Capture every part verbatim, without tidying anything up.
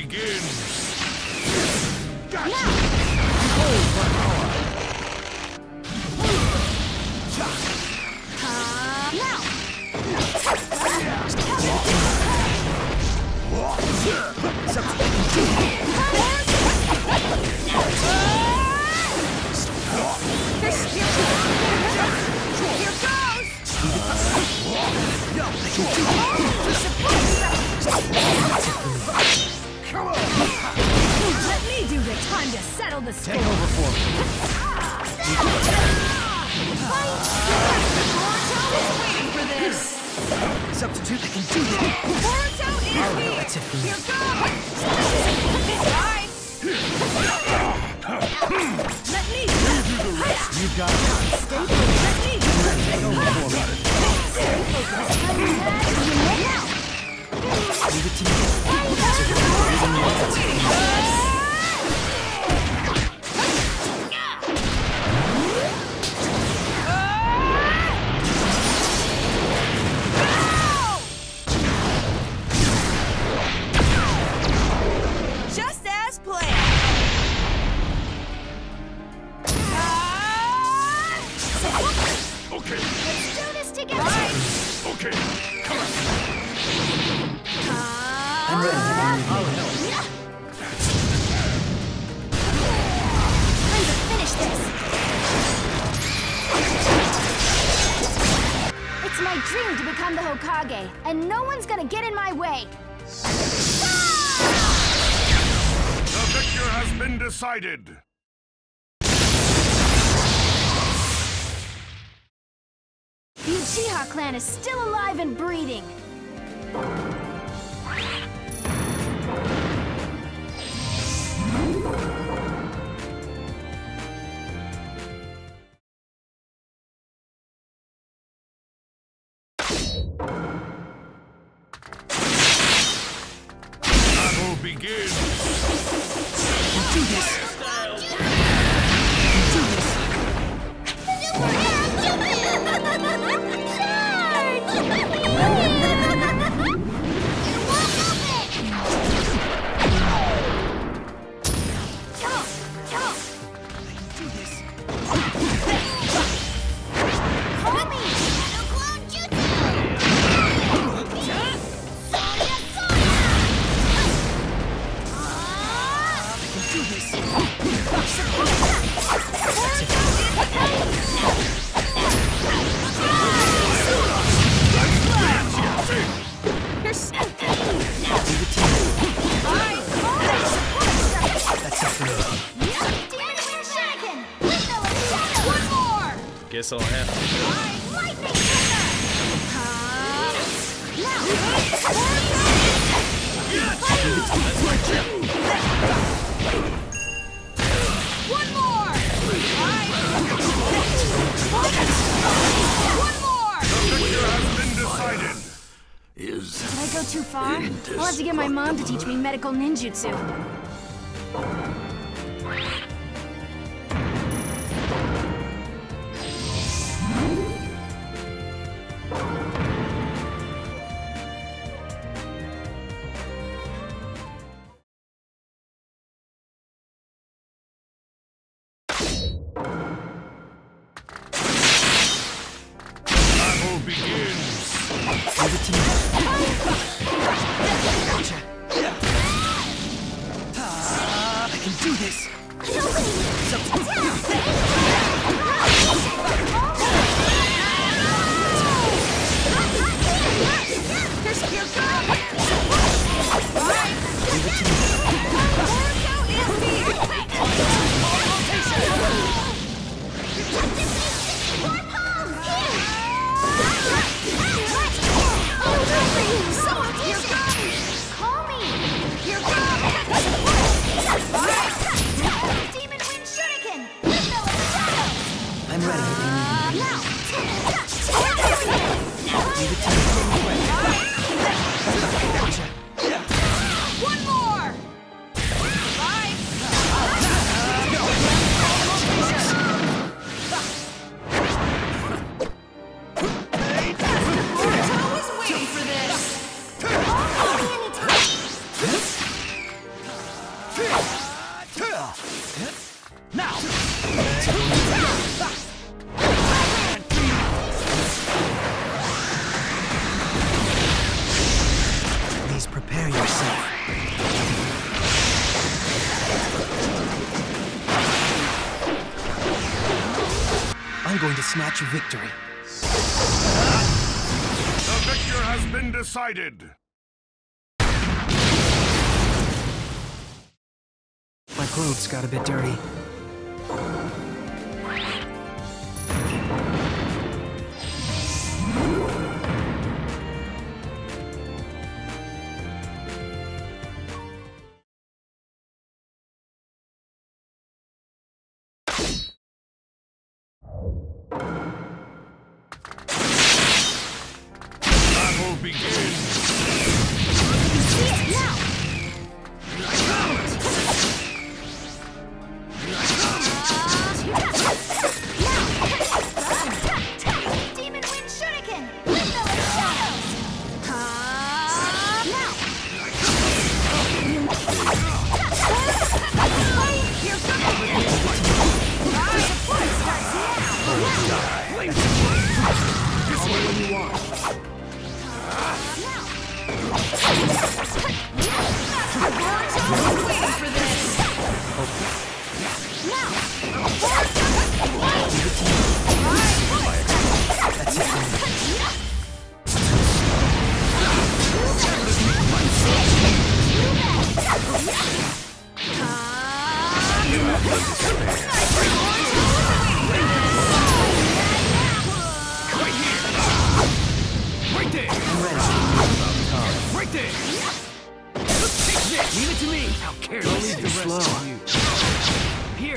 begins! Gotcha! Now! Behold the power! Uh, now! Come on! Let me do the time to settle the score. Take over for me. Boruto is waiting for this. Substitute, I can do that. Boruto is Oh, here. that's it for me. Here goes. Right. Let me do it. You got it. Stay focused. Let me do it. Take over for me. Stay focused. Now. Leave it to me. Just as planned. Okay, Let's do this together. Right. okay, come on! I'm ready. I'll help. Time to finish this. It's my dream to become the Hokage, and no one's gonna get in my way. The victor has been decided! The Uchiha clan is still alive and breathing. Battle begins! Do this. Do this. Do this. Do this. You're so Leave it to me. That's it for me. One more! Guess I'll have to. Lightning Now! One more! One more! The victor has been decided! Is Did I go too far? I'll have to get my mom to teach me medical ninjutsu. Battle begins! leave it to me. Gotcha. Ah, I can do this. Demon Wind Shuriken! Now! Please prepare yourself. I'm going to snatch a victory. The victor has been decided. My clothes got a bit dirty. Battle begins. See it now! Demon Wind Shuriken! Window of Shadows! Now! You're good! Our support starts now! This way when you want. Now! Waiting for this! Now! That's it for me. Right there! I'm ready. Right there! Leave it to me! How careless. Don't leave the rest Slow. of you. Here!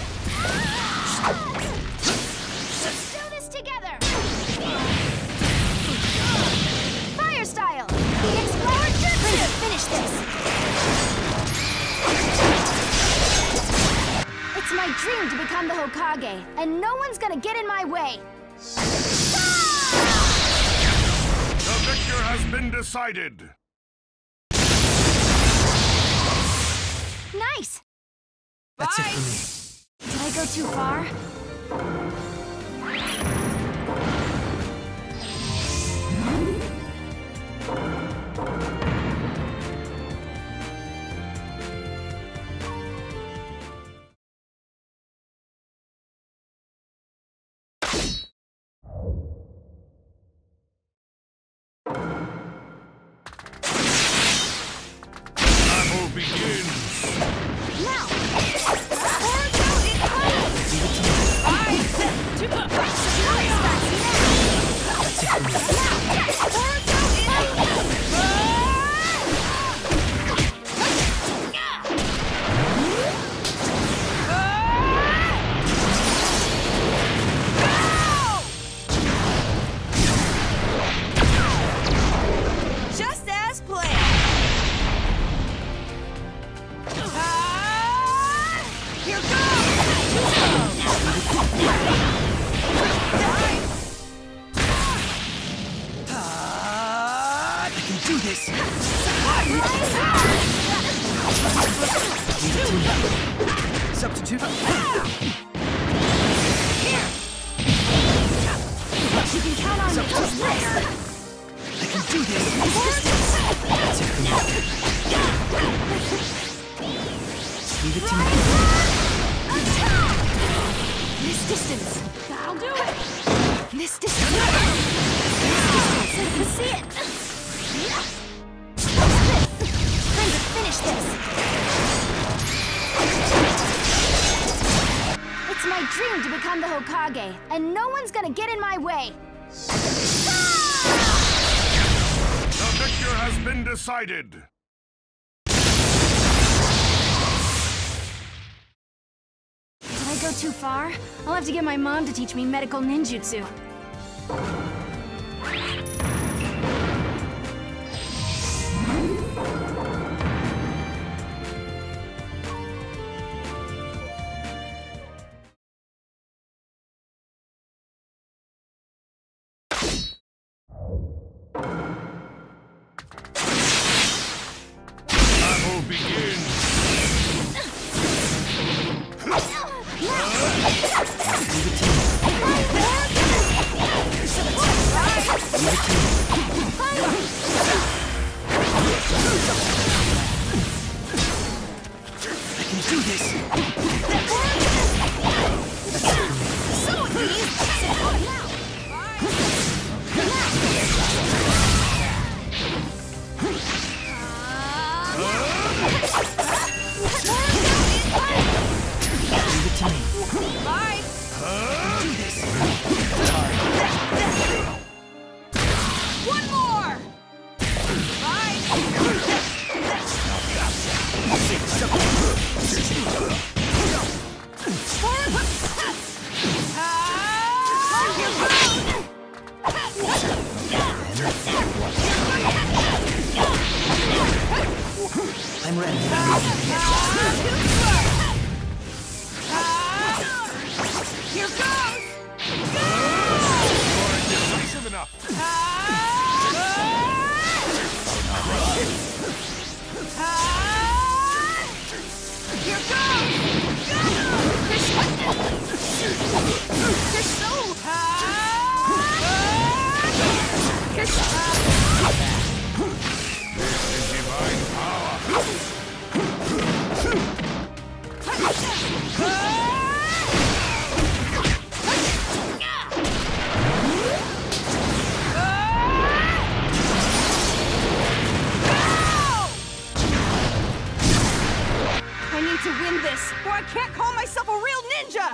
Let's do this together! Fire style! The Explorer Jutsu! Finish this! It's my dream to become the Hokage, and no one's gonna get in my way! The victor has been decided. Nice! That's it Bye. for me. Did I go too far? Battle begins. Now! That's it for me. Just as planned! Here I can do this. Substitute. You can count on me. I can do this. That's it for me. Leave it to me. This distance. That'll do it. This distance. This distance. I can see it. Time to finish this. It's my dream to become the Hokage, and no one's gonna get in my way. The victor has been decided. Did I go too far? I'll have to get my mom to teach me medical ninjutsu. Battle begins. ready. Here goes! Decisive enough. Here goes! You're so... Divine power. I need to win this, or I can't call myself a real ninja!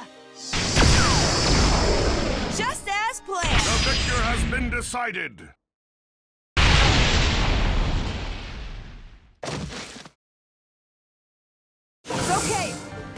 Just as planned! The victor has been decided. It's okay!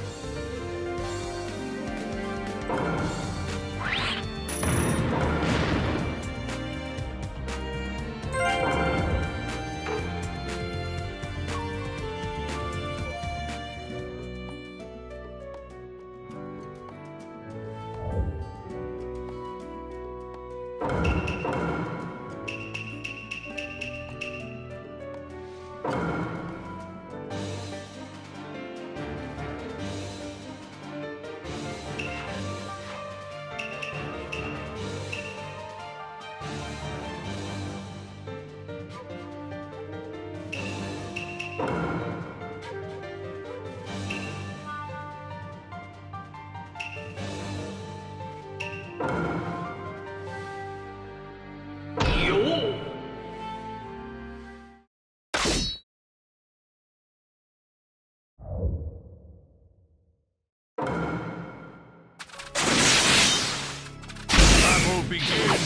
Battle begins.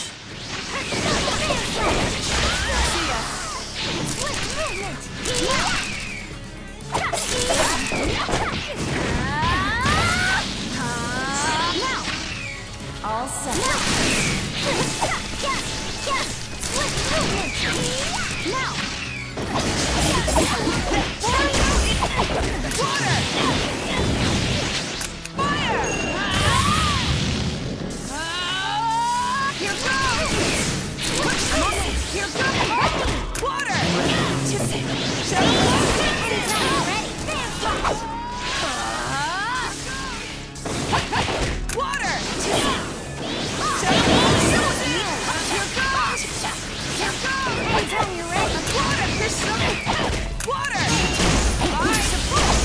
All set. Now. Water. Fire. Here goes. Here goes. Water. Shadow Water. Anytime you're ready. Water! There's something! Water! I support!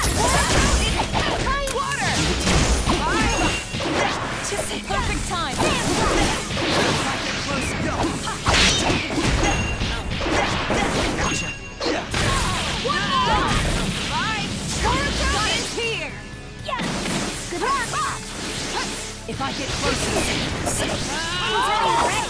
Water! I... Just a perfect time! Close. Go! Gotcha. Wow! Right! Naruto is here! Yes! Good luck! If I get closer... Anytime you're ready.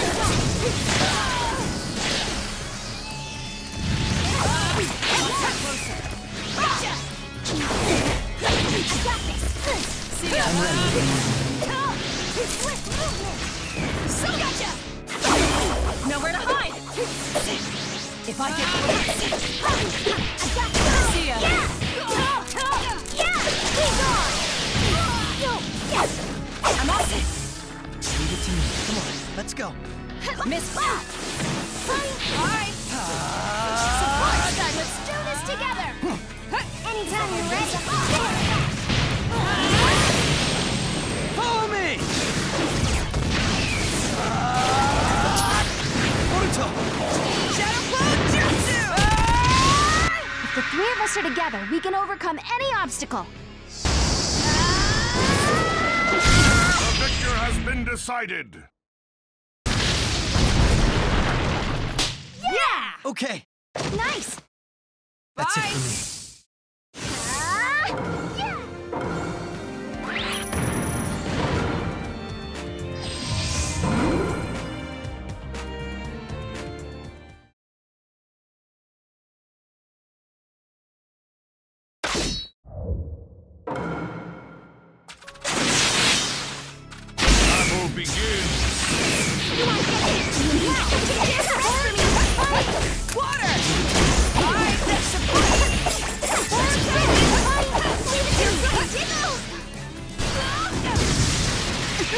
I'm ready. Swift movement! So gotcha! Nowhere to hide! If I get close... See ya! Yeah! Yeah! Be gone! Yes! I'm all set! Leave it to me. Come on, let's go. Miss Flat! Alright! Support side, let's do this together! Anytime you're ready! Follow me! Boruto! Shadow Clone Jutsu! If the three of us are together, we can overcome any obstacle. The victor has been decided. Yeah! Okay, Nice! that's Bye. it for me. Ah, yeah! Battle begins. Water! I support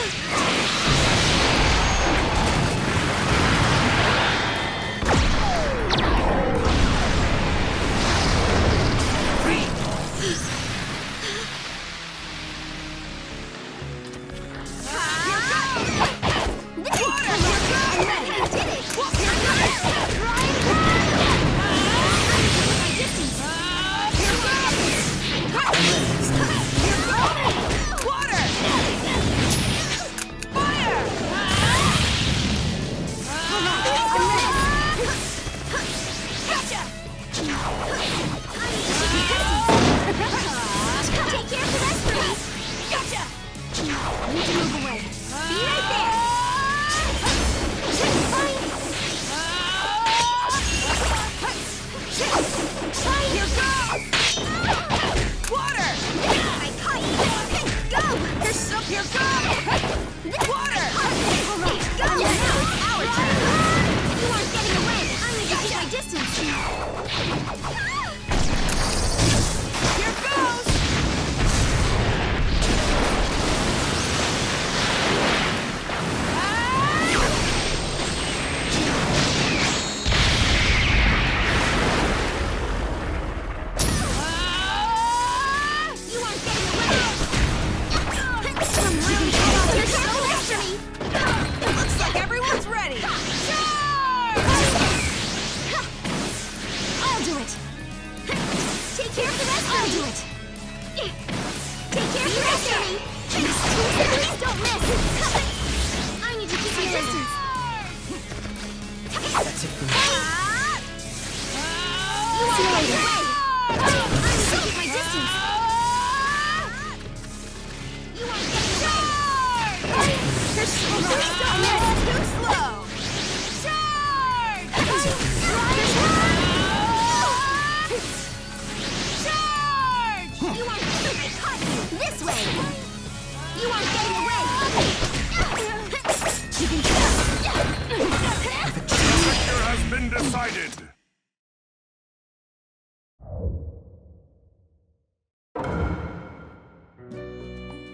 Been decided.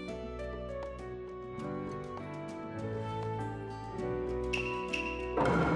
You